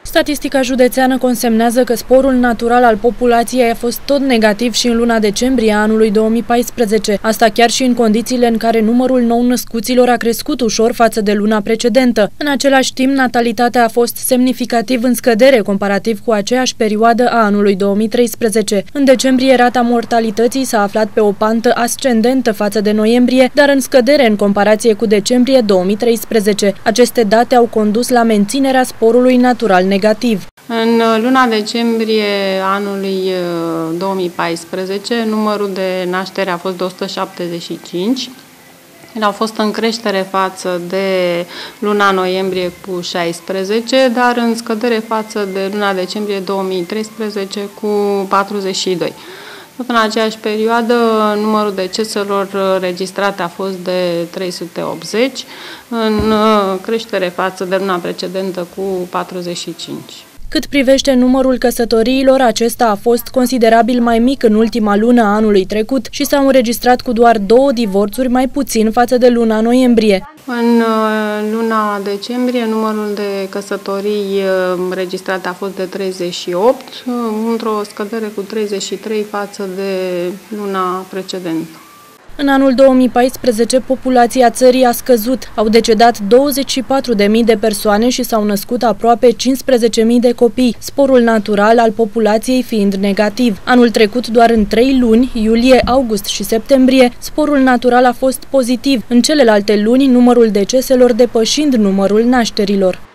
Statistica județeană consemnează că sporul natural al populației a fost tot negativ și în luna decembrie a anului 2014. Asta chiar și în condițiile în care numărul nou-născuților a crescut ușor față de luna precedentă. În același timp, natalitatea a fost semnificativ în scădere comparativ cu aceeași perioadă a anului 2013. În decembrie, rata mortalității s-a aflat pe o pantă ascendentă față de noiembrie, dar în scădere în comparație cu decembrie 2013. Aceste date au condus la menținerea sporului natural negativ. În luna decembrie anului 2014, numărul de naștere a fost de 175. El a fost în creștere față de luna noiembrie cu 16, dar în scădere față de luna decembrie 2013 cu 42. Tot în aceeași perioadă, numărul deceselor registrate a fost de 380, în creștere față de luna precedentă cu 45. Cât privește numărul căsătoriilor, acesta a fost considerabil mai mic în ultima lună a anului trecut și s-au înregistrat cu doar 2 divorțuri mai puțin față de luna noiembrie. În luna decembrie, numărul de căsătorii înregistrate a fost de 38, într-o scădere cu 33 față de luna precedentă. În anul 2014, populația țării a scăzut. Au decedat 24.000 de persoane și s-au născut aproape 15.000 de copii, sporul natural al populației fiind negativ. Anul trecut, doar în 3 luni, iulie, august și septembrie, sporul natural a fost pozitiv. În celelalte luni, numărul deceselor depășind numărul nașterilor.